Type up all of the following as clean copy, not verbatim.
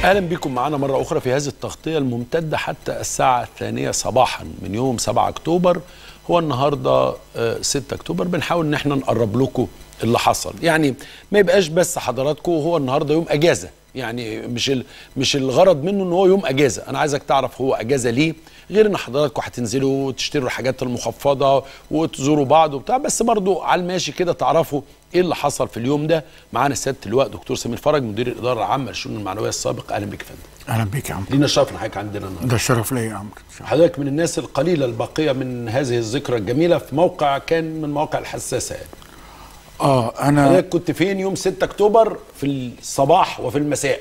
أهلا بكم معنا مرة أخرى في هذه التغطية الممتدة حتى الساعة 2 صباحا من يوم 7 أكتوبر. هو النهاردة 6 أكتوبر. بنحاول إن احنا نقرب لكم اللي حصل، يعني ما يبقاش بس حضراتكم هو النهاردة يوم أجازة، يعني مش الغرض منه إن هو يوم أجازة. أنا عايزك تعرف هو أجازة ليه، غير إن حضراتكم هتنزلوا وتشتروا الحاجات المخفضة وتزوروا بعض وبتاع، بس برضو على الماشي كده تعرفوا ايه اللي حصل في اليوم ده. معانا سياده اللواء دكتور سمير فرج، مدير الاداره العامه للشؤون المعنويه السابق. اهلا بك يا فندم. اهلا بيك يا عمرو. لينا الشرف ان حضرتك عندنا النهارده. ده الشرف ليا يا عمرو. حضرتك من الناس القليله الباقيه من هذه الذكرى الجميله في موقع كان من المواقع الحساسه يعني. انا حضرتك كنت فين يوم 6 اكتوبر في الصباح وفي المساء؟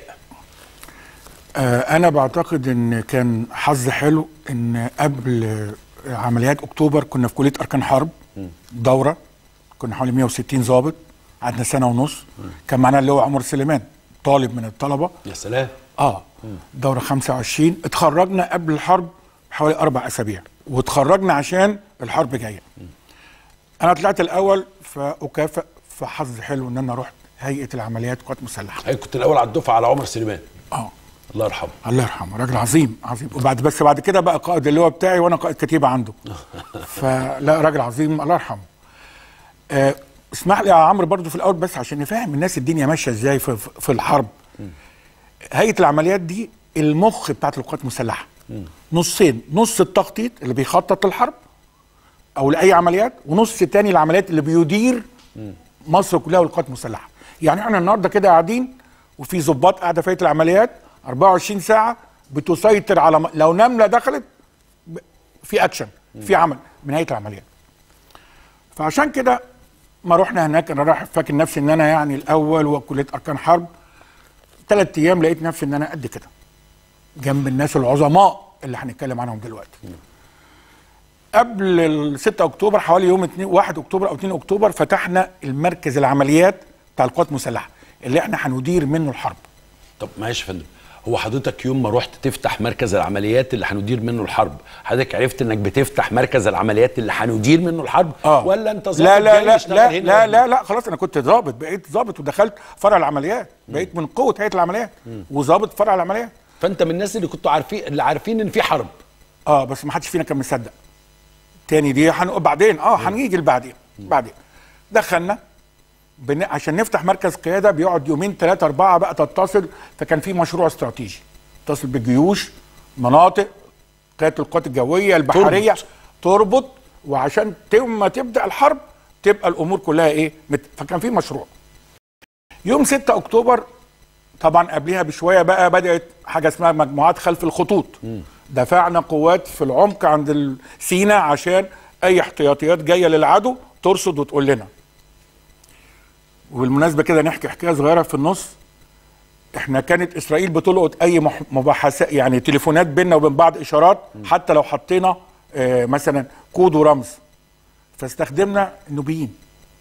انا بعتقد ان كان حظ حلو ان قبل عمليات اكتوبر كنا في كليه اركان حرب دوره، كنا حوالي 160 ضابط، قعدنا سنه ونص. كان معانا اللي هو عمر سليمان طالب من الطلبه. يا سلام. دوره 25. اتخرجنا قبل الحرب حوالي 4 أسابيع، واتخرجنا عشان الحرب جايه. انا طلعت الاول فاكافئ، فحظ حلو ان انا رحت هيئه العمليات قوات مسلحه. حضرتك كنت الاول على الدفعه على عمر سليمان. الله يرحمه. الله يرحمه، راجل عظيم عظيم. بعد كده بقى قائد اللواء بتاعي وانا قائد كتيبه عنده. فلا، راجل عظيم الله يرحمه. اسمح لي يا عمرو برضو في الاول بس عشان نفهم الناس الدنيا ماشيه ازاي في الحرب. هيئه العمليات دي المخ بتاعت القوات المسلحه. نصين، نص التخطيط اللي بيخطط للحرب او لاي عمليات، ونص تاني العمليات اللي بيدير مصر كلها والقوات المسلحه. يعني احنا النهارده كده قاعدين وفي ضباط قاعده في هيئه العمليات 24 ساعه بتسيطر على لو نمله دخلت في اكشن، في عمل من هيئه العمليات. فعشان كده ما رحنا هناك، انا رايح فاكر نفسي ان انا يعني الاول وكليه اركان حرب. 3 ايام لقيت نفسي ان انا قد كده جنب الناس العظماء اللي هنتكلم عنهم دلوقتي. قبل 6 اكتوبر حوالي يوم 1 اكتوبر او 2 اكتوبر فتحنا المركز العمليات بتاع القوات المسلحه اللي احنا هندير منه الحرب. طب معلش يا فندم، هو حضرتك يوم ما رحت تفتح مركز العمليات اللي هندير منه الحرب، حضرتك عرفت انك بتفتح مركز العمليات اللي هندير منه الحرب؟ ولا انت ظابط؟ لا خلاص، انا كنت ضابط، بقيت ضابط ودخلت فرع العمليات، بقيت من قوه هيئه العمليات وضابط فرع العمليات. فانت من الناس اللي كنتوا عارفين ان في حرب. بس ما حدش فينا كان مصدق. تاني دي بعدين هنيجي بعدين. دخلنا عشان نفتح مركز قياده بيقعد يومين 3 4 بقى تتصل. فكان في مشروع استراتيجي تتصل بالجيوش، مناطق، قياده القوات الجويه البحريه، تربط وعشان ما تبدا الحرب تبقى الامور كلها ايه. فكان في مشروع. يوم 6 اكتوبر طبعا قبلها بشويه بقى بدات حاجه اسمها مجموعات خلف الخطوط. دفعنا قوات في العمق عند سيناء عشان اي احتياطيات جايه للعدو ترصد وتقول لنا. وبالمناسبه كده نحكي حكايه صغيره في النص. احنا كانت اسرائيل بتلقط اي مباحثات، يعني تليفونات بيننا وبين بعض، اشارات، حتى لو حطينا مثلا كود ورمز. فاستخدمنا النوبيين.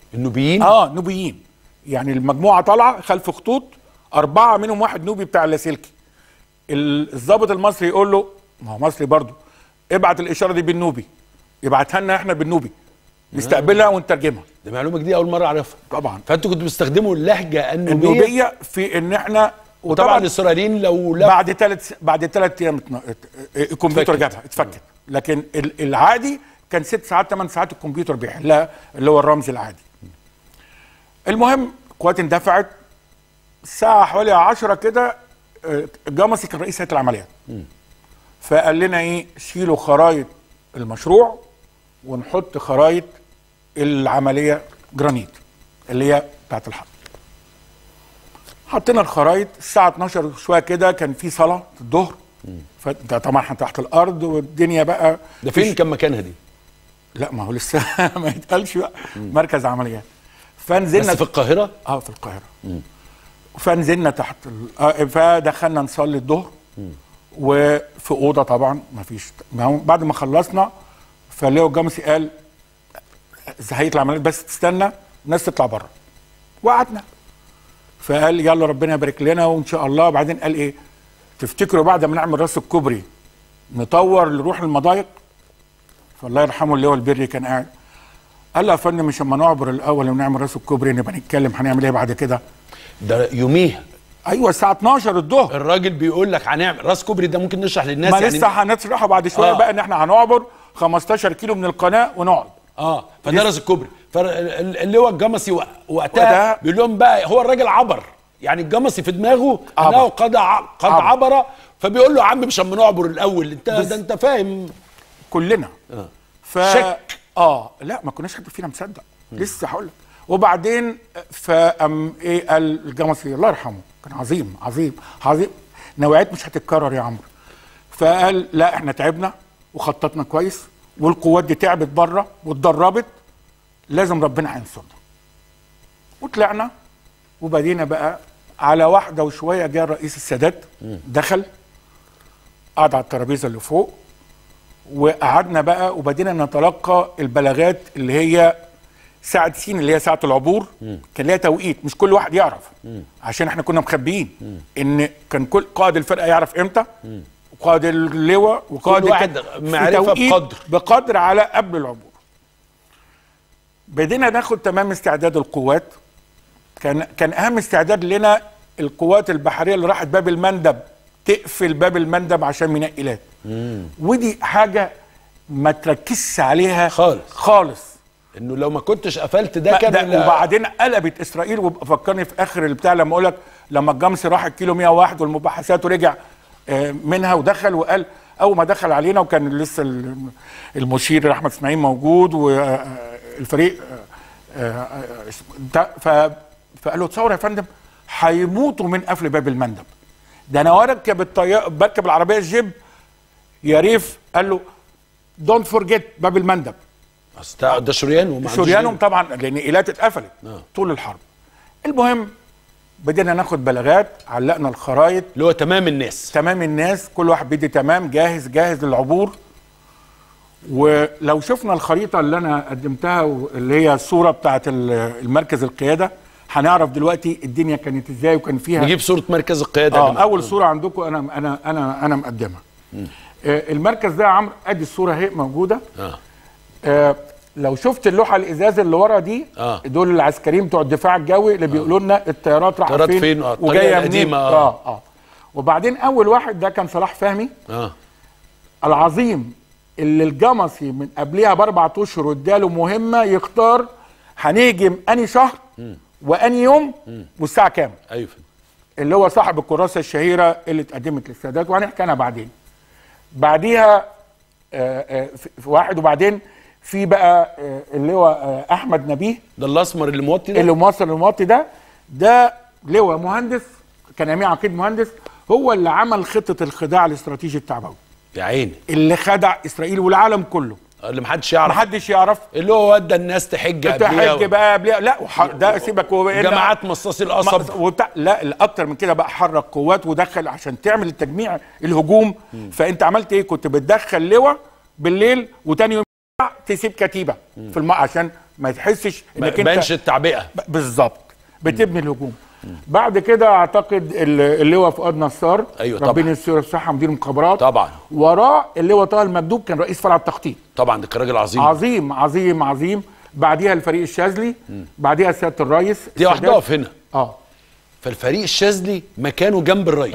نوبيين. يعني المجموعه طالعه خلف خطوط، 4 منهم 1 نوبي بتاع اللاسلكي. الضابط المصري يقول له، ما هو مصري برضه، ابعت الاشاره دي بالنوبي، يبعتها لنا احنا بالنوبي، نستقبلها ونترجمها. دي معلومه جديده اول مره اعرفها. طبعا. فانتوا كنتوا بتستخدموا اللهجه النوبيه في ان احنا، وطبعا الاسرائيليين لو بعد 3 ايام الكمبيوتر جابها اتفكت. لكن العادي كان 6 ساعات 8 ساعات الكمبيوتر بيحلها، اللي هو الرمز العادي. المهم قوات اندفعت الساعه حوالي 10 كده. جمصي كان رئيس هيئه العمليات. فقال لنا ايه، شيلوا خرايط المشروع ونحط خرايط العمليه جرانيت اللي هي بتاعت الحرب. حطينا الخرايط الساعه 12 شويه كده، كان في صلاه الظهر. فانت طبعا احنا تحت الارض والدنيا بقى. ده فين كان مكانها دي؟ لا ما هو لسه ما يتقالش بقى. مركز عمليات. فنزلنا بس في القاهره؟ في القاهره. فنزلنا تحت فدخلنا نصلي الظهر وفي اوضه طبعا ما فيش. بعد ما خلصنا فليو الجمسي قال هيئه العمليات بس تستنى الناس تطلع بره. وقعدنا. فقال يلا ربنا يبارك لنا وان شاء الله. بعدين قال ايه، تفتكروا بعد ما نعمل راس الكوبري نطور نروح المضايق؟ فالله يرحمه اللي هو البري كان قاعد قال له يا فندم مش اما نعبر الاول ونعمل راس الكوبري نبقى نتكلم هنعمل ايه بعد كده. ده يوميها ايوه الساعه 12 الظهر. الراجل بيقول لك هنعمل راس كوبري ده، ممكن نشرح للناس ما يعني لسه هنشرحه بعد شويه بقى، ان احنا هنعبر 15 كيلو من القناه ونقعد. فده راس الكوبري. فاللواء الجمصي وقتها بيقول لهم بقى هو الراجل عبر، يعني الجمصي في دماغه انه قد عبر، فبيقول له يا عم مش اما نعبر الاول، انت فاهم كلنا. شك لا ما كناش حد فينا مصدق. لسه هقول لك. وبعدين فقام ايه قال الجمصي الله يرحمه، كان عظيم عظيم عظيم، نوعيات مش هتتكرر يا عمرو. فقال لا احنا تعبنا وخططنا كويس والقوات دي تعبت بره واتدربت، لازم ربنا هينصرنا. وطلعنا وبدينا بقى على واحده وشويه. جاء الرئيس السادات دخل قعد على الترابيزه اللي فوق، وقعدنا بقى وبدينا نتلقى البلاغات اللي هي ساعة سين اللي هي ساعة العبور. كان ليها توقيت مش كل واحد يعرف، عشان احنا كنا مخبيين ان كان كل قائد الفرقة يعرف امتى، وقائد اللواء وقائد كل واحد معرفة بقدر على قبل العبور. بدينا ناخد تمام استعداد القوات. كان اهم استعداد لنا القوات البحرية اللي راحت باب المندب تقفل باب المندب عشان منقلات. ودي حاجة ما تركزش عليها خالص. انه لو ما كنتش قفلت ده كان وبعدين قلبت اسرائيل. وفكرني في اخر البتاع لما اقول لك لما الجمصي راح الكيلو 101 والمباحثات ورجع منها ودخل وقال اول ما دخل علينا، وكان لسه المشير احمد اسماعيل موجود والفريق فقال له تصور يا فندم هيموتوا من قفل باب المندب. ده انا بركب العربيه الجيب يا ريف. قال له دونت فورجيت باب المندب. ده شريانهم طبعا لان ايلات اتقفلت طول الحرب. المهم بدينا ناخد بلاغات، علقنا الخرايط اللي هو تمام الناس كل واحد بيدي تمام جاهز للعبور. ولو شفنا الخريطه اللي انا قدمتها اللي هي الصوره بتاعت المركز القياده هنعرف دلوقتي الدنيا كانت ازاي. وكان فيها نجيب صوره مركز القياده. اول صوره عندكم انا مقدمها. المركز ده يا عمرو ادي الصوره اهي موجوده. لو شفت اللوحه الازاز اللي ورا دي دول العسكريين بتوع الدفاع الجوي اللي بيقولوا لنا الطيارات رايحه فين وجايه منين. وبعدين اول واحد ده كان صلاح فهمي العظيم، اللي الجمصي من قبلها ب4 اشهر اداله مهمه يختار هنهجم اني شهر واني يوم والساعه كام. ايوه اللي هو صاحب الكراسه الشهيره اللي اتقدمت للسادات وهنحكي عنها بعدين. بعديها في واحد. وبعدين في بقى اللي هو احمد نبيه ده الاسمر اللي موطي ده، اللي موطي ده لواء مهندس كان امين عقيد مهندس، هو اللي عمل خطه الخداع الاستراتيجي التعبوي يا عيني، اللي خدع اسرائيل والعالم كله اللي محدش يعرف اللي هو ودى الناس تحج بقى قبلها. لا ده سيبك هو جماعات مصاصي القصب لا الاكتر من كده بقى حرك قوات ودخل عشان تعمل التجميع الهجوم. فانت عملت ايه؟ كنت بتدخل لواء بالليل وتاني يوم تسيب كتيبه في عشان ما تحسش انك انت ما تبانش التعبئه بالظبط، بتبني الهجوم. بعد كده اعتقد اللواء فؤاد نصار، ايوه ربنا يستر الصحه، مدير مخابرات طبعا. وراه اللواء طه المكدوب كان رئيس فرع التخطيط طبعا، ده كان راجل عظيم عظيم عظيم عظيم. بعديها الفريق الشاذلي، بعديها سياده الرئيس. دي واحده اقف هنا. فالفريق الشاذلي مكانه جنب الرئيس.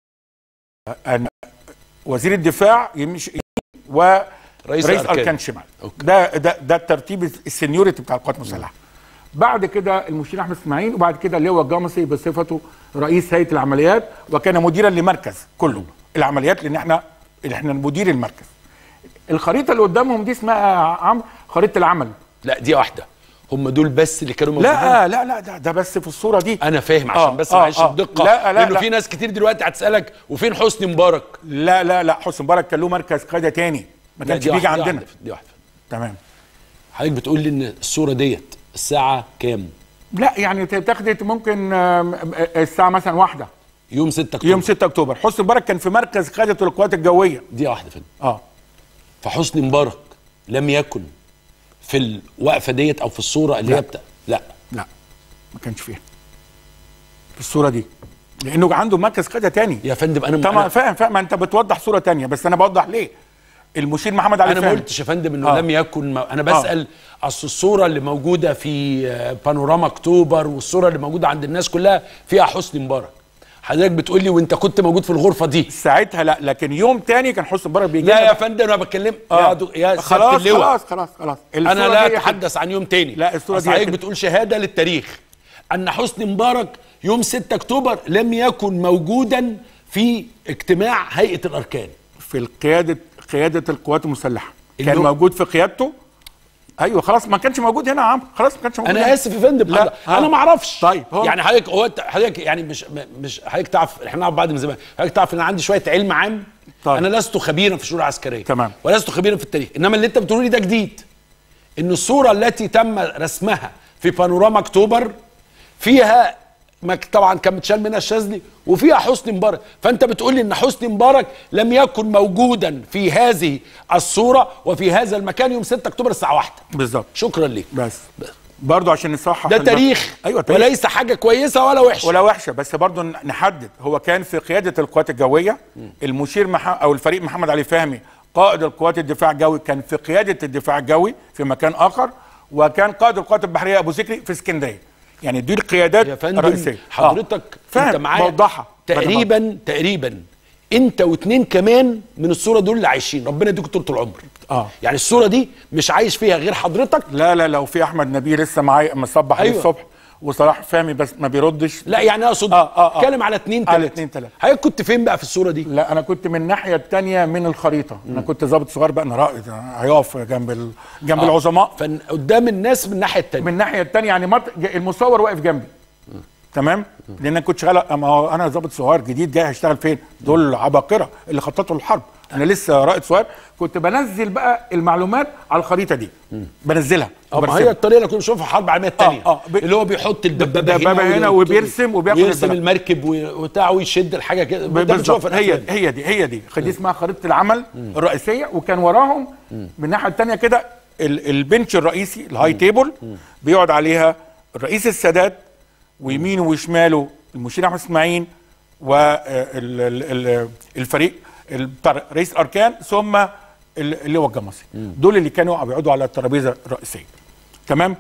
وزير الدفاع يمشي ورئيس اركان شمال. ده الترتيب السنيورتي بتاع القوات المسلحه. بعد كده المشير احمد اسماعيل، وبعد كده اللواء الجمصي بصفته رئيس هيئه العمليات، وكان مديرا لمركز كله العمليات، لان احنا مدير المركز. الخريطه اللي قدامهم دي اسمها عمرو خريطه العمل. لا دي واحده، هم دول بس اللي كانوا موجودين. لا ده بس في الصوره دي. انا فاهم عشان بس معلش الدقه، لانه في ناس كتير دلوقتي هتسالك وفين حسني مبارك. لا حسني مبارك كان له مركز قياده تاني ما كانش بيجي عندنا. دي واحده تمام. حضرتك بتقول لي ان الصوره ديت الساعه كام؟ لا يعني تاخدت ممكن الساعه مثلا 1 يوم 6 اكتوبر. يوم 6 اكتوبر حسني مبارك كان في مركز قياده القوات الجويه. دي واحده فين. فحسني مبارك لم يكن في الوقفه ديت او في الصوره اللي هي لا ما كانش فيها في الصوره دي، لانه عنده مركز قياده تاني يا فندم. انا طبعا فاهم انت بتوضح صوره تانيه، بس انا بوضح ليه. المشير محمد علي انا ما قلتش يا فندم انه لم يكن انا بسال اصل الصوره اللي موجوده في بانوراما اكتوبر والصوره اللي موجوده عند الناس كلها فيها حسني مبارك. حضرتك بتقول لي وانت كنت موجود في الغرفه دي ساعتها لا، لكن يوم تاني كان حسني مبارك بيجي. لا يا فندم انا بتكلم يا خلاص اللواء. خلاص انا لا اتحدث عن يوم تاني. لا الصوره دي حضرتك بتقول شهاده للتاريخ ان حسني مبارك يوم 6 اكتوبر لم يكن موجودا في اجتماع هيئه الاركان في قياده القوات المسلحه، كان موجود في قيادته. ايوه خلاص ما كانش موجود هنا يا عم، خلاص ما كانش موجود انا هنا. اسف يا فندم. لا انا ما اعرفش. طيب يعني حضرتك يعني مش حضرتك تعرف، احنا نعرف بعض من زمان، حضرتك تعرف ان انا عندي شويه علم عام. طيب. انا لست خبيرا في الشؤون العسكريه تمام، ولست خبيرا في التاريخ، انما اللي انت بتقوله لي ده جديد. ان الصوره التي تم رسمها في بانوراما اكتوبر فيها طبعا كان متشال منها الشاذلي وفيها حسني مبارك، فانت بتقول لي ان حسني مبارك لم يكن موجودا في هذه الصوره وفي هذا المكان يوم 6 اكتوبر الساعه 1 بالظبط. شكرا ليك. بس برضه عشان نصحح ده تاريخ. ايوه تاريخ. وليس حاجه كويسه ولا وحشه بس برضه نحدد. هو كان في قياده القوات الجويه، المشير او الفريق محمد علي فهمي قائد القوات الدفاع الجوي كان في قياده الدفاع الجوي في مكان اخر، وكان قائد القوات البحريه ابو ذكري في اسكندريه. يعني دي القيادات الرئيسيه. حضرتك انت معايا موضحها تقريبا انت واثنين كمان من الصوره دول اللي عايشين، ربنا يديكم طول العمر. يعني الصوره دي مش عايش فيها غير حضرتك. لا لو في احمد نبيل لسه معايا مصبح عليه الصبح، وصلاح فهمي بس ما بيردش. لا يعني اقصد اتكلم على 2 3. حضرتك كنت فين بقى في الصوره دي؟ لا انا كنت من الناحيه الثانيه من الخريطه. انا كنت ضابط صغير بقى، انا رائد هيقف جنب العظماء، فقدام الناس من الناحيه الثانيه. من الناحيه الثانيه يعني المصور واقف جنبي. تمام. لان انا كنت شغال، انا ضابط صغير جديد جاي هشتغل فين؟ دول عباقره اللي خططوا الحرب، انا لسه رائد صغير. كنت بنزل بقى المعلومات على الخريطه دي، بنزلها. ما هي الطريقه اللي كنا بنشوفها في الحرب العالميه الثانيه، اللي هو بيحط الدبابه هنا وبيرسم ويرسم المركب وبتاعه ويشد الحاجه كده. هي دي دي اسمها خريطه العمل الرئيسيه. وكان وراهم من الناحيه الثانيه كده البنش الرئيسي، الهاي تيبل، بيقعد عليها الرئيس السادات، ويمينه وشماله المشير احمد اسماعيل والفريق رئيس الاركان، ثم اللواء الجمصي. دول اللي كانوا بيقعدوا على الترابيزه الرئيسيه. تمام.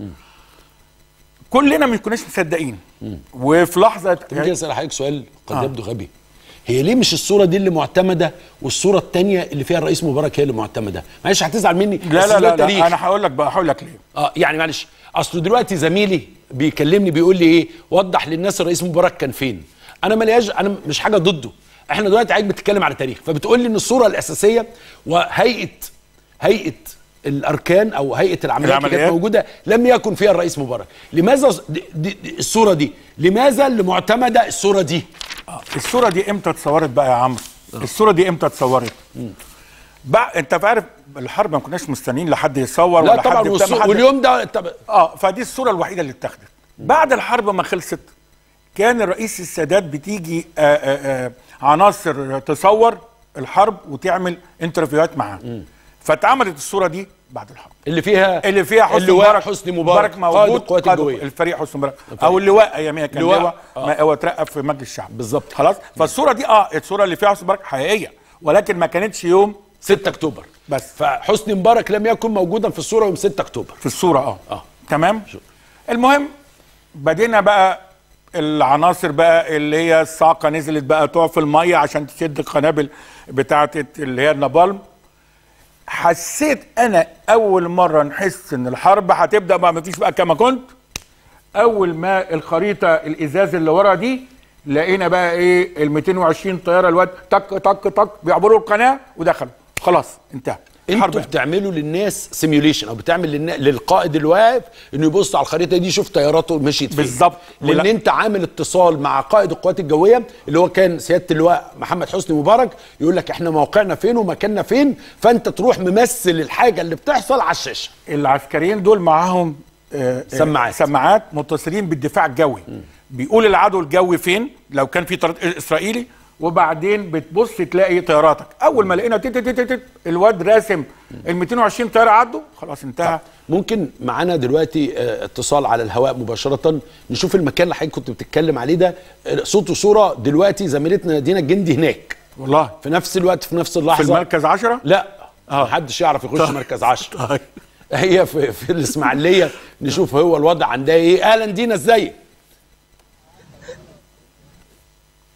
كلنا ما كناش مصدقين. وفي لحظه ممكن اسال حضرتك سؤال قد يبدو غبي؟ هي ليه مش الصوره دي اللي معتمده والصوره الثانيه اللي فيها الرئيس مبارك هي اللي معتمده؟ معلش هتزعل مني. لا انا هقول لك ليه. يعني معلش، اصل دلوقتي زميلي بيكلمني بيقول لي ايه، وضح للناس الرئيس مبارك كان فين. انا مش حاجه ضده، احنا دلوقتي عايز بتتكلم على تاريخ، فبتقول لي ان الصوره الاساسيه وهيئه الاركان او هيئه العمليات اللي كانت موجوده لم يكن فيها الرئيس مبارك. لماذا الصوره دي؟ لماذا اللي معتمده الصوره دي؟ الصوره دي امتى اتصورت بقى يا عمرو؟ الصوره دي امتى اتصورت؟ بقى انت عارف الحرب ما كناش مستنيين لحد يصور ولا طبعا حد واليوم ده فدي الصوره الوحيده اللي اتخذت. بعد الحرب ما خلصت كان الرئيس السادات بتيجي عناصر تصور الحرب وتعمل انترفيوهات معاه، فاتعملت الصوره دي بعد الحرب اللي فيها حسني مبارك موجود، القوات الجويه، الفريق حسني مبارك او اللواء اياميها كان لواء هو اترقى في مجلس الشعب بالظبط. خلاص. فالصوره دي الصوره اللي فيها حسني مبارك حقيقيه، ولكن ما كانتش يوم 6 اكتوبر بس. فحسني مبارك لم يكن موجودا في الصوره يوم 6 اكتوبر في الصوره. تمام. المهم بدينا بقى العناصر بقى اللي هي الصاعقه نزلت بقى تقف في الميه عشان تشد القنابل بتاعه اللي هي النابالم. حسيت انا اول مره نحس ان الحرب هتبدا بقى، مفيش بقى كما كنت. اول ما الخريطه الازاز اللي ورا دي لقينا بقى ايه ال 220 طياره الواد تك تك تك بيعبروا القناه ودخلوا، خلاص انتهى. انتوا بتعملوا للناس سيميوليشن او بتعمل للقائد الواقف انه يبص على الخريطه دي يشوف طياراته مشيت فين بالظبط، لان انت عامل اتصال مع قائد القوات الجويه اللي هو كان سياده اللواء محمد حسني مبارك، يقول لك احنا موقعنا فين ومكاننا فين، فانت تروح ممثل الحاجه اللي بتحصل على الشاشه. العسكريين دول معاهم سماعات متصلين بالدفاع الجوي، بيقول العدو الجوي فين لو كان في طيارات اسرائيلي، وبعدين بتبص تلاقي طياراتك. اول ما لقينا الواد راسم ال 220 طياره عدوا، خلاص انتهى. ممكن معانا دلوقتي اتصال على الهواء مباشره نشوف المكان اللي حضرتك كنت بتتكلم عليه ده، صوت وصوره. دلوقتي زميلتنا دينا الجندي هناك والله في نفس الوقت في نفس اللحظه في المركز 10. لا محدش يعرف يخش مركز 10. هي في الاسماعيليه. نشوف هو الوضع عندها ايه. اهلا دينا، ازيك؟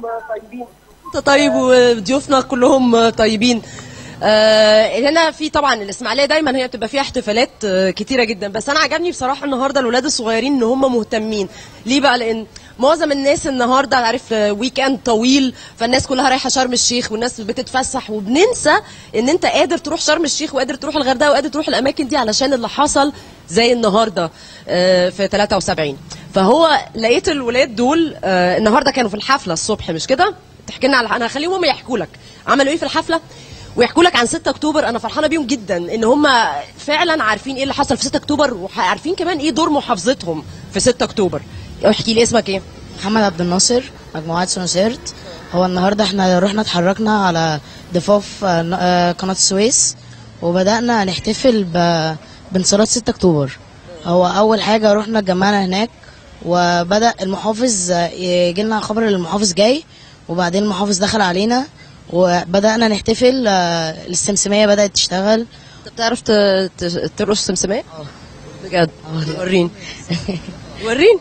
طيبين. انت طيب وضيوفنا كلهم طيبين. هنا في طبعا الاسماعيليه دايما هي بتبقى فيها احتفالات كتيره جدا، بس انا عجبني بصراحه النهارده الولاد الصغيرين ان هم مهتمين. ليه بقى؟ لان معظم الناس النهارده عارف ويك اند طويل، فالناس كلها رايحه شرم الشيخ والناس بتتفسح، وبننسى ان انت قادر تروح شرم الشيخ وقادر تروح الغردقه وقادر تروح الاماكن دي علشان اللي حصل زي النهارده في 73. فهو لقيت الولاد دول النهارده كانوا في الحفله الصبح، مش كده؟ تحكي لنا انا هخليهم هم يحكوا لك عملوا ايه في الحفله ويحكوا لك عن 6 اكتوبر. انا فرحانه بيهم جدا ان هم فعلا عارفين ايه اللي حصل في 6 اكتوبر، وعارفين كمان ايه دور محافظتهم في 6 اكتوبر. احكي لي اسمك ايه؟ محمد عبد الناصر، مجموعة سونسيرت. هو النهارده احنا رحنا اتحركنا على ضفاف قناة السويس، وبدأنا نحتفل بانتصارات 6 اكتوبر. هو اول حاجة رحنا اتجمعنا هناك، وبدأ المحافظ يجي لنا خبر المحافظ جاي، وبعدين المحافظ دخل علينا وبدأنا نحتفل. السمسمية بدأت تشتغل. انت بتعرف ترقص سمسمية؟ بجد؟ وريني وريني.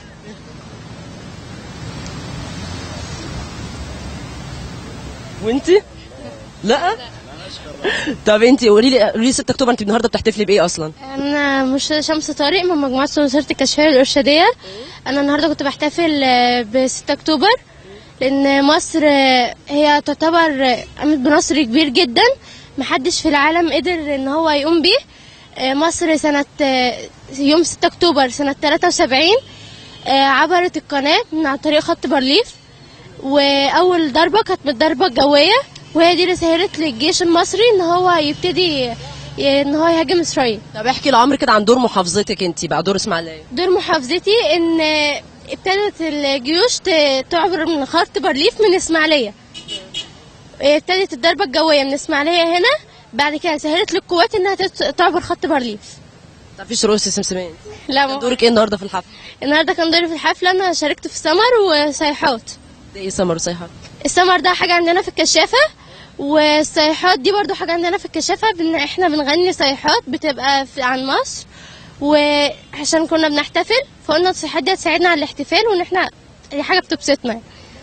وانتي؟ لا؟ طب انتي قولي لي 6 اكتوبر انتي النهارده بتحتفلي بايه اصلا؟ انا مش شمس طارق من مجموعه سونسيرت الكشفيه الارشاديه. انا النهارده كنت بحتفل ب 6 اكتوبر لان مصر هي تعتبر قامت بنصر كبير جدا محدش في العالم قدر ان هو يقوم بيه. مصر سنه يوم 6 اكتوبر سنه 73 عبرت القناه من عن طريق خط بارليف، واول ضربه كانت بالضربه الجويه، وهي دي اللي سهلت للجيش المصري ان هو يبتدي ان هو يهاجم اسرائيل. طب احكي لعمرو كده عن دور محافظتك انت بقى، دور اسماعيليه. دور محافظتي ان ابتدت الجيوش تعبر من خط بارليف من اسماعيليه. ابتدت الضربه الجويه من اسماعيليه هنا، بعد كده سهلت للقوات انها تعبر خط بارليف. طب فيش رؤوس سمسميه؟ لا. كان دورك ايه النهارده في الحفله؟ النهارده كان دوري في الحفله انا شاركت في سمر وصيحات. ده ايه سمر وصيحات؟ السمر ده حاجه عندنا في الكشافه، والصيحات دي برضو حاجه عندنا في الكشافه. احنا بنغني صيحات بتبقى عن مصر، وعشان كنا بنحتفل فقلنا الصيحات دي هتساعدنا على الاحتفال، وان احنا دي حاجه بتبسطنا.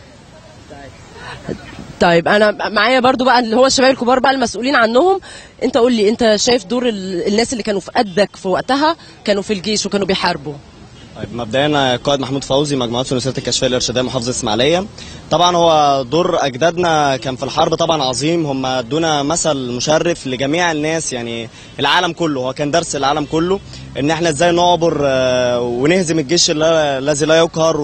طيب انا معايا برضو بقى اللي هو الشباب الكبار بقى المسؤولين عنهم. انت قول لي، انت شايف دور الناس اللي كانوا في قدك في وقتها، كانوا في الجيش وكانوا بيحاربوا؟ طيب مبدئيا قائد محمود فوزي، مجموعه سونسيرت الكشفيه الارشاديه محافظه اسماعيليه. طبعا هو دور اجدادنا كان في الحرب طبعا عظيم، هم ادونا مثل مشرف لجميع الناس، يعني العالم كله، هو كان درس العالم كله ان احنا ازاي نعبر ونهزم الجيش الذي لا يقهر،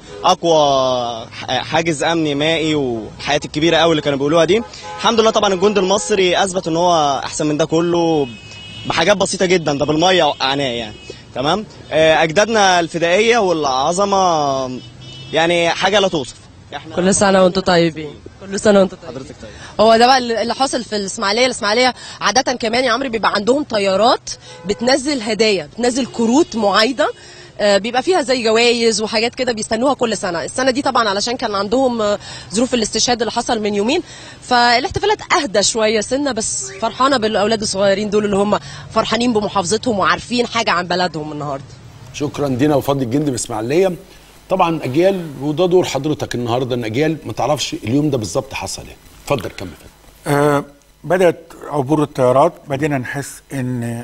واقوى حاجز امني مائي والحياه الكبيره قوي اللي كانوا بيقولوها دي. الحمد لله طبعا الجند المصري اثبت ان هو احسن من ده كله بحاجات بسيطه جدا، ده بالميه وقعناه يعني. تمام. اجدادنا الفدائيه والعظمه يعني حاجه لا توصف. كل سنه وانتم طيبين. كل سنه وانتم طيبين. حضرتك طيب. هو ده بقى اللي حاصل في الاسماعيليه عاده كمان يا عمرو بيبقى عندهم طيارات بتنزل هدايا، بتنزل كروت معايده بيبقى فيها زي جوائز وحاجات كده بيستنوها كل سنه. السنه دي طبعا علشان كان عندهم ظروف الاستشهاد اللي حصل من يومين، فالاحتفالات اهدى شويه سنه، بس فرحانه بالاولاد الصغيرين دول اللي هم فرحانين بمحافظتهم وعارفين حاجه عن بلدهم النهارده. شكرا دينا وفضل الجندي باسماعيليه. طبعا اجيال، وده دور حضرتك النهارده، ان اجيال ما تعرفش اليوم ده بالظبط حصل ايه. اتفضل كمل. بدات عبور الطيارات، بدينا نحس ان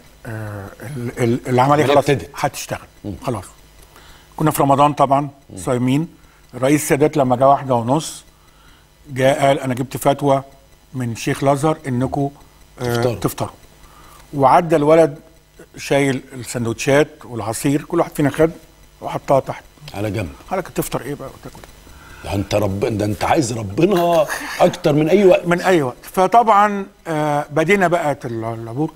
العمليه خلاص هتشتغل خلاص. كنا في رمضان طبعا صايمين. الرئيس السادات لما جه 1:30 جاء قال انا جبت فتوى من شيخ الازهر انكم تفطروا. وعدى الولد شايل السندوتشات والعصير، كل واحد فينا خد وحطها تحت على جنب. حضرتك تفطر ايه بقى وتاكل؟ ده انت عايز ربنا اكتر من اي وقت. من اي وقت. فطبعا بدينا بقى العبور.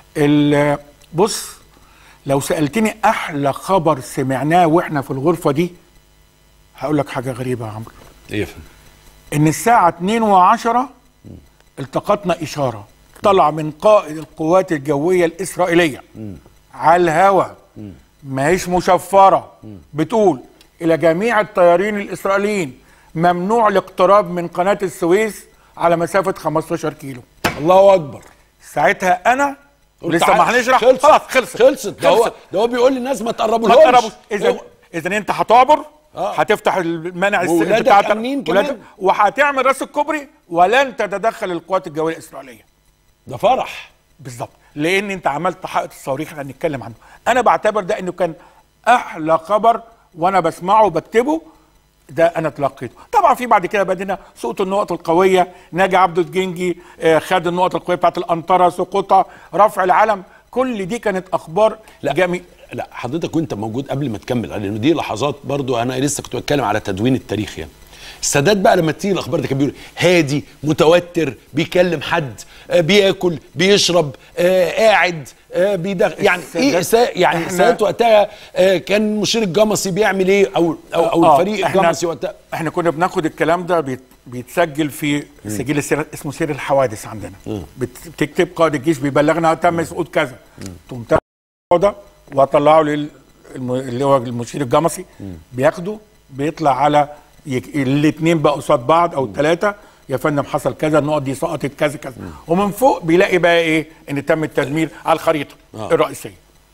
بص، لو سالتني احلى خبر سمعناه واحنا في الغرفه دي هقول لك حاجه غريبه يا عمرو. ايه يا فندم؟ ان الساعه 2:10 التقطنا اشاره طلع من قائد القوات الجويه الاسرائيليه على الهواء، ماهيش مشفره، بتقول الى جميع الطيارين الاسرائيليين ممنوع الاقتراب من قناه السويس على مسافه 15 كيلو. الله اكبر. ساعتها انا لسه ما هنشرح، خلاص خلصت. ده هو بيقول للناس ما تقربولهمش. اذا انت هتعبر هتفتح المانع وولادك بتاعتك امنين كمان. وهتعمل راس الكوبري ولن تتدخل القوات الجويه الاسرائيليه. ده فرح بالظبط، لان انت عملت حائط الصواريخ اللي هنتكلم عنه. انا بعتبر ده انه كان احلى خبر وانا بسمعه وبكتبه، ده انا تلقيته. طبعا في بعد كده بدينا سقوط النقط القويه، ناجي عبده الجنجي خد النقط القويه بتاعت الانطره، سقوطها، رفع العلم، كل دي كانت اخبار جميله. لا حضرتك وانت موجود قبل ما تكمل، لانه دي لحظات برضو انا لسه كنت بتكلم على تدوين التاريخ يعني. السادات بقى لما تيجي الاخبار دي كان بيقول هادي متوتر، بيكلم حد، بياكل، بيشرب، قاعد، بيدخل يعني ايه يعني السادات وقتها كان مشير الجمصي بيعمل ايه او الفريق الجمصي وقتها. احنا كنا بناخد الكلام ده بيتسجل في سجل السير، اسمه سير الحوادث عندنا. بتكتب قائد الجيش بيبلغنا تم سقوط كذا، تقوم ده واطلعه اللي هو المشير الجمصي، بياخده بيطلع على الاثنين بقى قصاد بعض او الثلاثه، يا فندم حصل كذا، النقط دي سقطت كذا كذا، ومن فوق بيلاقي بقى ايه ان تم التدمير على الخريطه الرئيسيه.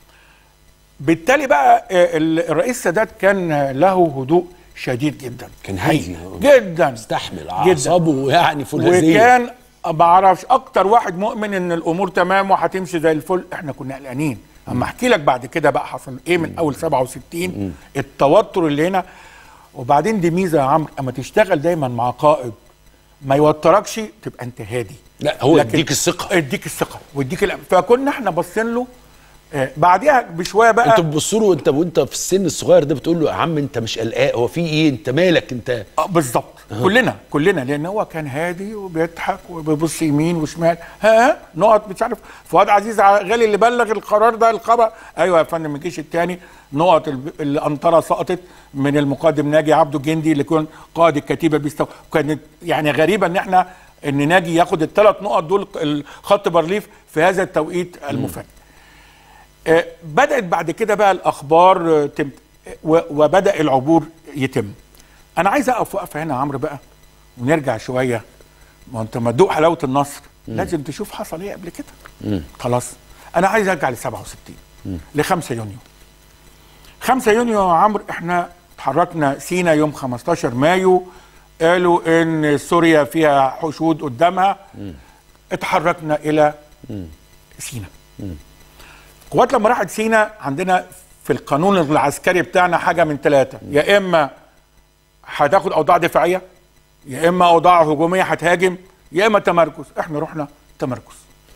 بالتالي بقى الرئيس السادات كان له هدوء شديد جدا، كان هادي جدا، استحمل اعصابه يعني فولاذيه، وكان ما اعرفش اكتر واحد مؤمن ان الامور تمام وهتمشي زي الفل. احنا كنا قلقانين، اما احكي لك بعد كده بقى حصل ايه من اول 67 التوتر اللي هنا. وبعدين دي ميزه يا عمرو، اما تشتغل دايما مع قائد ما يوتركش تبقى انت هادي. لا هو يديك الثقه، يديك الثقه ويديك فكنا احنا باصين له. بعديها بشويه بقى انت بتبص له وانت في السن الصغير ده بتقول له يا عم انت مش قلقان، هو في ايه، انت مالك انت؟ بالظبط. كلنا لان هو كان هادي وبيضحك وبيبص يمين وشمال، نقط مش عارف فؤاد عزيز غالي اللي بلغ القرار ده الخبر، ايوه يا فندم الجيش الثاني نقط الانطره سقطت من المقدم ناجي عبده الجندي اللي كان قائد الكتيبه كانت يعني غريبه ان ناجي ياخد الثلاث نقط دول خط بارليف في هذا التوقيت المفاجئ. بدأت بعد كده بقى الأخبار وبدأ العبور يتم. أنا عايز أقف وقفة هنا يا عمرو بقى ونرجع شوية. ما أنت ما تدوق حلاوة النصر لازم تشوف حصل إيه قبل كده. خلاص أنا عايز أرجع ل 67 ل 5 يونيو. 5 يونيو يا عمرو إحنا اتحركنا سينا يوم 15 مايو، قالوا إن سوريا فيها حشود قدامها، اتحركنا إلى سينا. القوات لما راحت سينا عندنا في القانون العسكري بتاعنا حاجه من ثلاثه، يا اما هتاخد اوضاع دفاعيه، يا اما اوضاع هجوميه هتهاجم، يا اما تمركز. احنا رحنا تمركز.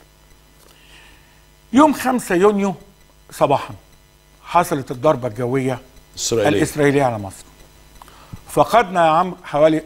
يوم 5 يونيو صباحا حصلت الضربه الجويه الاسرائيليه على مصر. فقدنا يا عم حوالي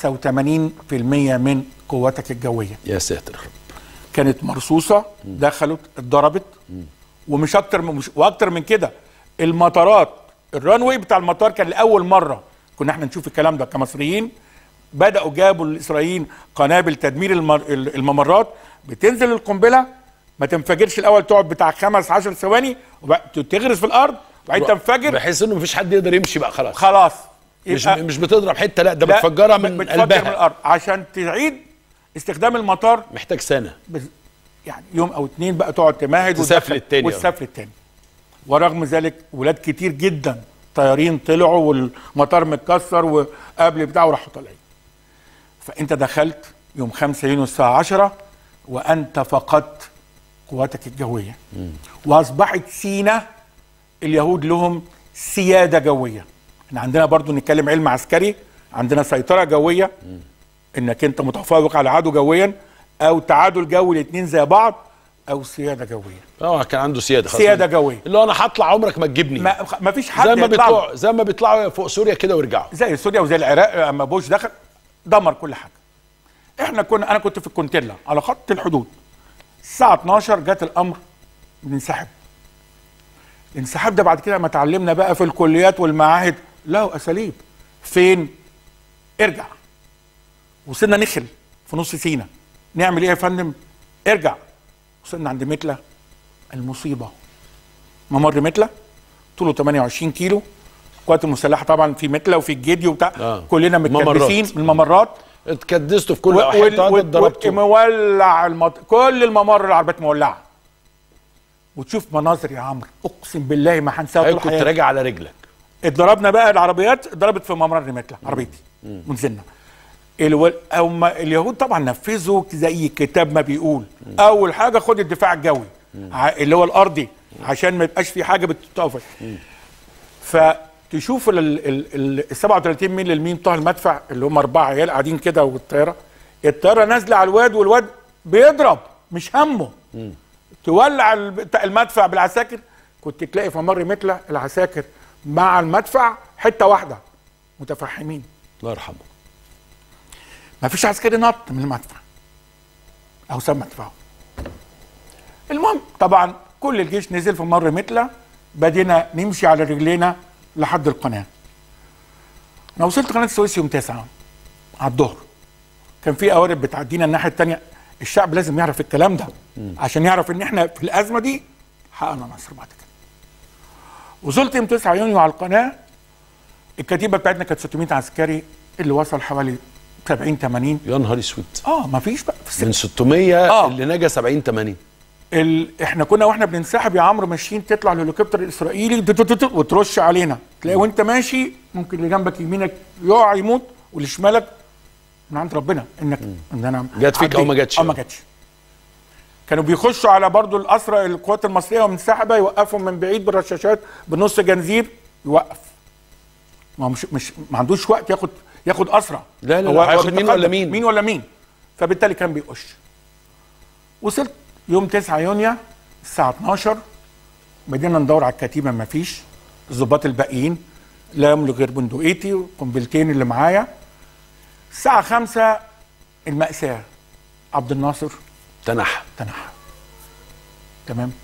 85% من قواتك الجويه. يا ساتر. كانت مرصوصه، دخلت اتضربت، ومش واكتر من كده. المطارات الرانوي بتاع المطار كان لاول مره كنا احنا نشوف الكلام ده كمصريين. بداوا جابوا الاسرائيليين قنابل تدمير الممرات، بتنزل القنبله ما تنفجرش الاول، تقعد بتاع 15 ثواني وتغرس في الارض وبعدين تنفجر، بحيث انه مفيش حد يقدر يمشي بقى. خلاص مش بتضرب حته، لا ده بتفجرها من قلبها. من الارض. عشان تعيد استخدام المطار محتاج سنه، يعني يوم او اتنين بقى تقعد تمهد والسفل التاني. ورغم ذلك ولاد كتير جدا طيارين طلعوا والمطار متكسر وقبل بتاعه راحوا طالعين. فانت دخلت يوم 5 يونيو الساعه 10 وانت فقدت قواتك الجويه. واصبحت سينا اليهود لهم سياده جويه. احنا عندنا برضو نتكلم علم عسكري، عندنا سيطره جويه، انك انت متفوق على عدو جويا، او تعادل جوي الاثنين زي بعض، او سياده جويه. كان عنده سياده خلاص، سياده جويه، اللي هو انا هطلع عمرك ما تجيبني. ما فيش حد زي ما بيطلعوا فوق سوريا كده ويرجعوا، زي سوريا وزي العراق. اما بوش دخل دمر كل حاجه. انا كنت في الكونتيلا على خط الحدود. الساعه 12 جت الامر بننسحب. الانسحاب ده بعد كده ما اتعلمنا بقى في الكليات والمعاهد له اساليب. فين؟ ارجع. وصلنا نخل في نص سينا. نعمل ايه يا فندم؟ ارجع. وصلنا عند متلة، المصيبه. ممر متلة طوله 28 كيلو. القوات المسلحه طبعا في متلة وفي الجدي وبتاع، كلنا متكدسين من الممرات. اتكدستوا في كل حته، ضربتوا مولع كل الممر العربيات مولعه. وتشوف مناظر يا عمرو اقسم بالله ما هنساها طول حياتي. كنت راجع على رجلك. اتضربنا بقى، العربيات اتضربت في ممر رميتلا عربيتي ونزلنا. اليهود طبعا نفذوا زي كتاب ما بيقول. اول حاجه خد الدفاع الجوي اللي هو الارضي عشان ما يبقاش في حاجه بتتوقف. فتشوف ال 37 ميل للميم بتوع المدفع اللي هم 4 عيال قاعدين كده، الطياره نازله على الواد، والواد بيضرب مش همه. تولع المدفع بالعساكر، كنت تلاقي في ممر متلة العساكر مع المدفع حته واحده متفحمين. الله يرحمه. ما فيش عسكري نط من المدفع او ساب مدفعه. المهم طبعا كل الجيش نزل في ممر متلة، بدينا نمشي على رجلينا لحد القناه. انا وصلت قناه السويس يوم 9 على الظهر، كان في قوارب بتعدينا الناحيه الثانيه. الشعب لازم يعرف الكلام ده عشان يعرف ان احنا في الازمه دي حققنا نصر. بعد كده وصلت يوم 9 يونيو على القناه، الكتيبه بتاعتنا كانت 600 عسكري، اللي وصل حوالي 70 80. يا نهار اسود. ما فيش بقى من 600 اللي نجا 70 80. احنا كنا واحنا بننسحب يا عمرو ماشيين، تطلع الهليكوبتر الاسرائيلي وترش علينا، تلاقي وانت ماشي ممكن اللي جنبك يمينك يقع يموت، واللي شمالك من عند ربنا ان انا جت فيك او ما جاتش. ما جاتش. كانوا بيخشوا على برضو الاسرى القوات المصريه ومنسحبه، يوقفهم من بعيد بالرشاشات بنص جنزير، يوقف. ما هو مش ما عندوش وقت ياخد اسرى. لا لا، هياخد مين ولا مين؟ مين ولا مين. فبالتالي كان بيقش. وصلت يوم 9 يونيو الساعه 12، بدينا ندور على الكتيبه، ما فيش. الضباط الباقيين لا يملك غير بندقيتي وقنبلتين اللي معايا. الساعه 5 المأساة، عبد الناصر تنحى. تمام.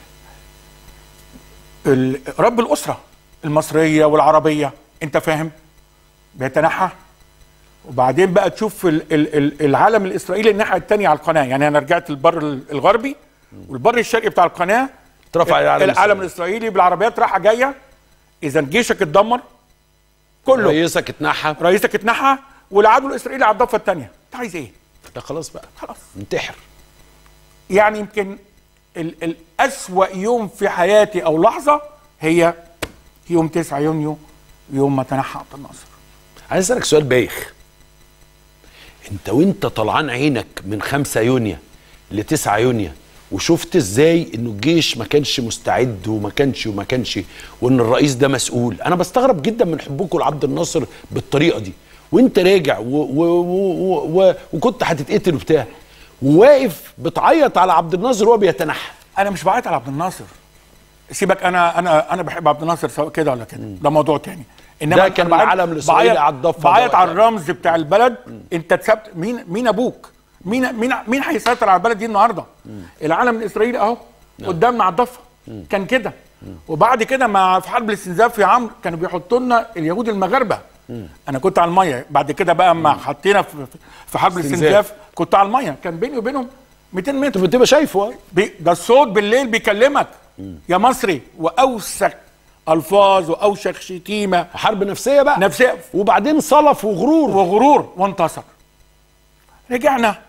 رب الأسرة المصرية والعربية انت فاهم بيتنحى. وبعدين بقى تشوف العالم الإسرائيلي الناحية التانية على القناة. يعني أنا رجعت البر الغربي والبر الشرقي بتاع القناة، ترفع العالم الإسرائيلي بالعربيات رايحة جاية. إذا جيشك اتدمر كله، رئيسك اتنحى، والعدو الإسرائيلي على الضفة التانية. انت عايز ايه؟ لا خلاص بقى، خلاص انتحر. يعني يمكن الأسوأ يوم في حياتي أو لحظة هي يوم 9 يونيو، يوم ما تنحى عبد الناصر. عايز أسألك سؤال بايخ. انت وانت طلعان عينك من 5 يونيو ل 9 يونيو وشفت ازاي انه الجيش ما كانش مستعد وما كانش وان الرئيس ده مسؤول. انا بستغرب جدا من حبكم لعبد الناصر بالطريقه دي، وانت راجع وكنت هتتقتل وبتاع، وواقف بتعيط على عبد الناصر وهو بيتنحى. انا مش بعيط على عبد الناصر، سيبك. انا بحب عبد الناصر سواء كده ولا كده، ده موضوع تاني. انما ده كان العالم الاسرائيلي على الضفه، بعيط على الرمز بتاع البلد. انت اتسبت. مين ابوك؟ مين هيسيطر على البلد دي النهارده؟ العالم الاسرائيلي اهو قدامنا على الضفه. كان كده. وبعد كده في حرب الاستنزاف يا عمرو كانوا بيحطوا لنا اليهود المغاربه. انا كنت على الميه. بعد كده بقى اما حطينا في حرب الاستنزاف كنت على الميه، كان بيني وبينهم 200 متر. بتبقى شايفه ده الصوت بالليل بيكلمك يا مصري، واوسخ الفاظ واوسخ شتيمه. حرب نفسيه بقى، نفسيه. وبعدين صلف وغرور وانتصر. رجعنا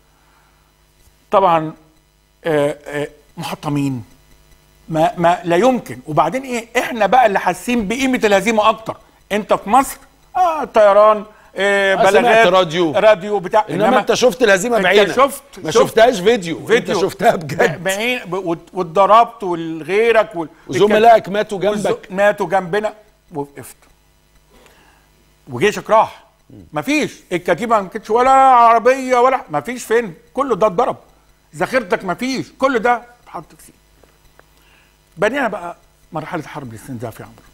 طبعا محطمين، ما لا يمكن. وبعدين ايه، احنا بقى اللي حاسين بقيمه الهزيمه اكتر. انت في مصر طيران، بلاغات، راديو بتاع، انما انت شفت الهزيمه بعينك. ما شفتهاش فيديو. انت شفتها بجد بعين، واتضربت وغيرك وزملائك ماتوا جنبنا، ووقفت. وجيشك راح. مفيش الكتيبه، ما كانتش ولا عربيه ولا مفيش. فين كله ده اتضرب؟ ذاكرتك مفيش، كل ده اتحط فيه. بنينا بقى مرحله حرب الاستنزاف يا عمرو.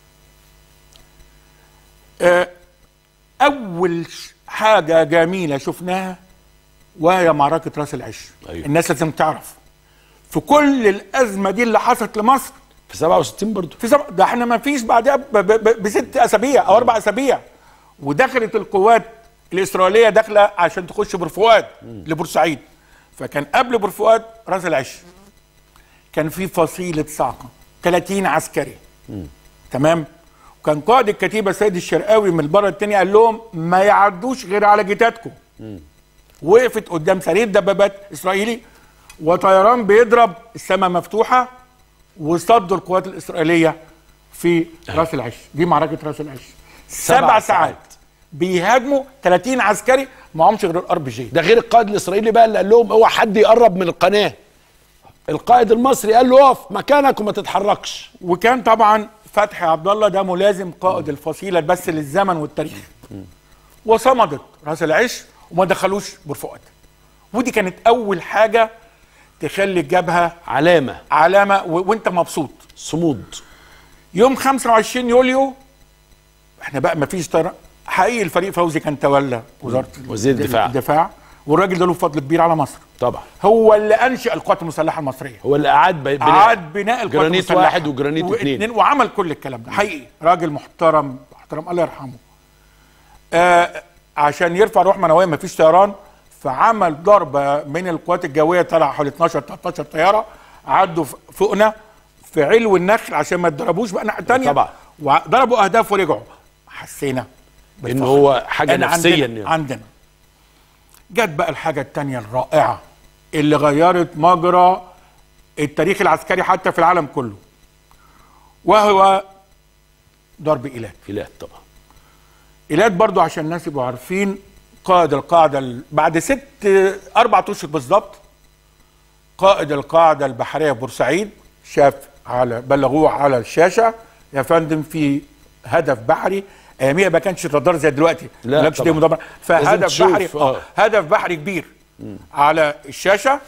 اول حاجه جميله شفناها وهي معركه راس العش. أيوة. الناس لازم تعرف في كل الازمه دي اللي حصلت لمصر في 67 برضه ده احنا ما فيش بعدها ب6 اسابيع او 4 اسابيع ودخلت القوات الاسرائيليه داخله عشان تخش بورفؤاد لبورسعيد. فكان قبل بورفؤاد راس العش كان في فصيله صاعقه 30 عسكري. تمام. وكان قائد الكتيبه سيد الشرقاوي من البر الثاني قال لهم ما يعدوش غير على جتاتكم. وقفت قدام سرير دبابات اسرائيلي وطيران بيضرب، السماء مفتوحه، وصدوا القوات الاسرائيليه في راس العش. دي معركه راس العش. 7 ساعات بيهاجموا 30 عسكري معهمش غير الار بي جي. ده غير القائد الاسرائيلي بقى اللي قال لهم اوعى حد يقرب من القناه. القائد المصري قال له اقف مكانك وما تتحركش. وكان طبعا فتحي عبد الله ده ملازم قائد الفصيله بس للزمن والتاريخ. وصمدت راس العش وما دخلوش بورفؤاد. ودي كانت اول حاجه تخلي الجبهه علامه وانت مبسوط. صمود. يوم 25 يوليو احنا بقى ما فيش حقيقي الفريق فوزي كان تولى وزير الدفاع والراجل ده له فضل كبير على مصر. طبعا هو اللي انشا القوات المسلحه المصريه، هو اللي اعاد بناء القوات جرانيت 1 وجرانيت 2 وعمل كل الكلام ده. حقيقي راجل محترم الله يرحمه. عشان يرفع روح معنويه ما فيش طيران، فعمل ضربه من القوات الجويه طلع حوالي 12 13 طياره عدوا فوقنا في علو النخل عشان ما يتضربوش بقى ناحيه ثانيه طبعا، وضربوا اهداف ورجعوا. حسينا ان هو حاجه نفسيا عندنا. جت بقى الحاجه الثانيه الرائعه اللي غيرت مجرى التاريخ العسكري حتى في العالم كله، وهو ضرب ايلات. طبعا ايلات برضو عشان الناس يبقوا عارفين، قائد القاعده بعد 4 اشهر بالظبط قائد القاعده البحريه في بورسعيد شاف بلغوه على الشاشه يا فندم في هدف بحري. اياميها ما كانش الرادار زي دلوقتي، لا ما كانش دي مدمر، فهدف بحري هدف بحري كبير على الشاشه.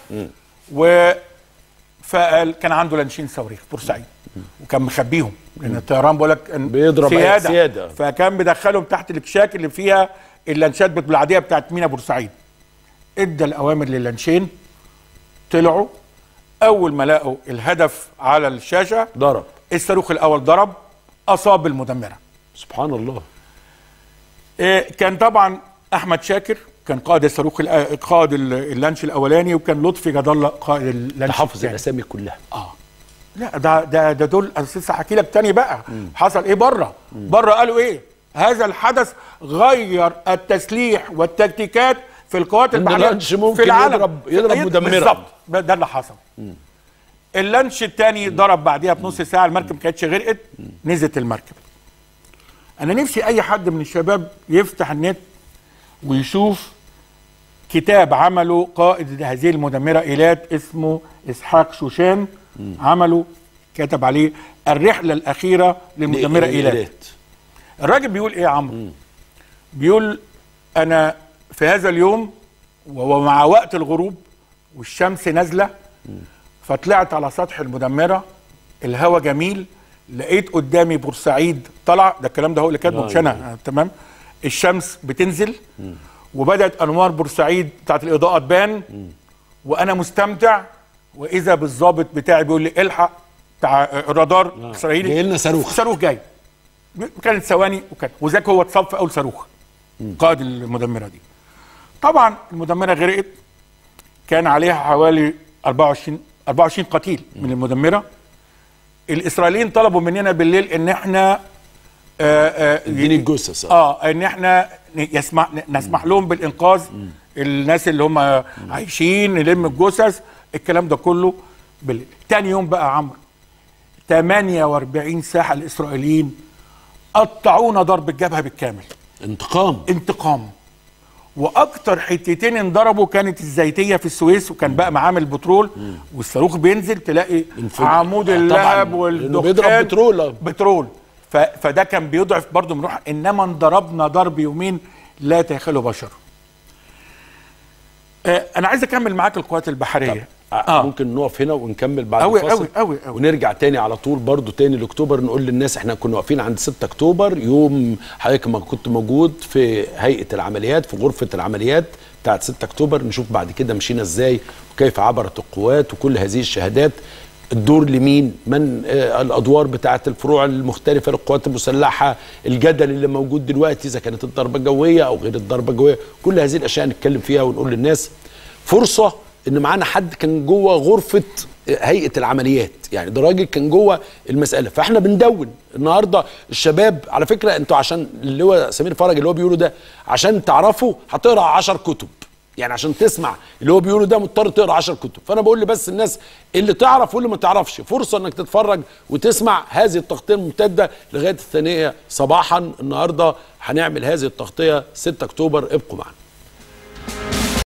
فقال كان عنده لانشين صواريخ بورسعيد وكان مخبيهم لان الطيران بقول لك بيضرب سياده، فكان بيدخلهم تحت الكشاك اللي فيها اللانشات بالعاديه بتاعت مينا بورسعيد. ادى الاوامر للانشين، طلعوا اول ما لقوا الهدف على الشاشه ضرب الصاروخ الاول، ضرب اصاب المدمره. سبحان الله. كان طبعا احمد شاكر كان قائد الصاروخ قائد اللانش الاولاني، وكان لطفي جد الله قائد اللانش. حافظ الاسامي كلها. لا ده دول اساس احكي لك تاني بقى. حصل ايه بره قالوا ايه؟ هذا الحدث غير التسليح والتكتيكات في القوات البحريه في العالم. يضرب مدمره بالظبط، ده اللي حصل. اللانش الثاني ضرب بعديها بنص ساعه، المركب ما كانتش غرقت، نزلت المركب. انا نفسي اي حد من الشباب يفتح النت ويشوف كتاب عمله قائد هذه المدمره ايلات اسمه اسحاق شوشان، عمله كتب عليه الرحله الاخيره للمدمره ايلات. الراجل بيقول ايه يا عمرو؟ بيقول انا في هذا اليوم ومع وقت الغروب والشمس نازله فطلعت على سطح المدمره، الهواء جميل، لقيت قدامي بورسعيد طلع، ده الكلام ده هو اللي كاتبه مش انا، تمام؟ الشمس بتنزل وبدات انوار بورسعيد بتاعت الاضاءه تبان وانا مستمتع، واذا بالظابط بتاعي بيقول لي الحق بتاع الرادار الاسرائيلي جاي لنا صاروخ جاي. كانت ثواني وذاك هو اتصاب في اول صاروخ قائد المدمره دي. طبعا المدمره غرقت، كان عليها حوالي 24 قتيل من المدمره. الاسرائيليين طلبوا مننا بالليل ان احنا اديني الجثث ان احنا نسمح لهم بالانقاذ الناس اللي هم عايشين، نلم الجثث، الكلام ده كله بالليل. تاني يوم بقى عمرو 48 ساعه الاسرائيليين قطعونا ضرب الجبهه بالكامل. انتقام. واكتر حتتين انضربوا كانت الزيتيه في السويس، وكان بقى معامل بترول، والصاروخ بينزل تلاقي عمود اللهب والدخان بيضرب بترول. فده كان بيضعف برضه من روح، انما انضربنا ضرب يومين لا تخلو بشر. انا عايز اكمل معاك القوات البحريه. ممكن نقف هنا ونكمل بعد الفاصل قوي ونرجع تاني على طول برضو تاني لاكتوبر. نقول للناس احنا كنا واقفين عند 6 اكتوبر، يوم حضرتك ما كنت موجود في هيئه العمليات في غرفه العمليات بتاعت 6 اكتوبر. نشوف بعد كده مشينا ازاي وكيف عبرت القوات وكل هذه الشهادات. الدور لمين؟ من الادوار بتاعت الفروع المختلفه للقوات المسلحه، الجدل اللي موجود دلوقتي اذا كانت الضربه الجويه او غير الضربه الجويه، كل هذه الاشياء نتكلم فيها ونقول للناس فرصه ان معانا حد كان جوه غرفه هيئه العمليات، يعني ده راجل كان جوه المساله. فاحنا بندون النهارده الشباب. على فكره انتوا عشان اللي هو سمير فرج اللي هو بيقوله ده عشان تعرفوا هتقرا 10 كتب، يعني عشان تسمع اللي هو بيقوله ده مضطر تقرا 10 كتب. فانا بقول بس الناس اللي تعرف واللي ما تعرفش فرصه انك تتفرج وتسمع هذه التغطيه الممتده لغايه 2 صباحا. النهارده هنعمل هذه التغطيه 6 اكتوبر، ابقوا معنا.